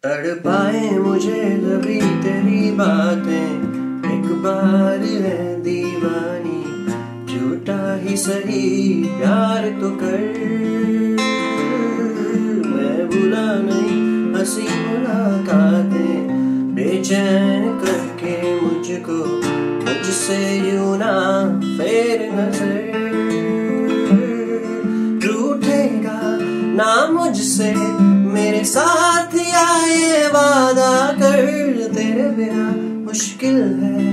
तड़पाए मुझे कभी तेरी बातें, एक बार है दीवानी, झूठा ही सही प्यार तो कर। मैं भूला नहीं हंसी मुलाकातें, बेचैन करके मुझको मुझसे यूं ना फेर नजर। रूठेगा ना मुझसे मेरे साथ, या ये वादा कर, तेरे बिना मुश्किल है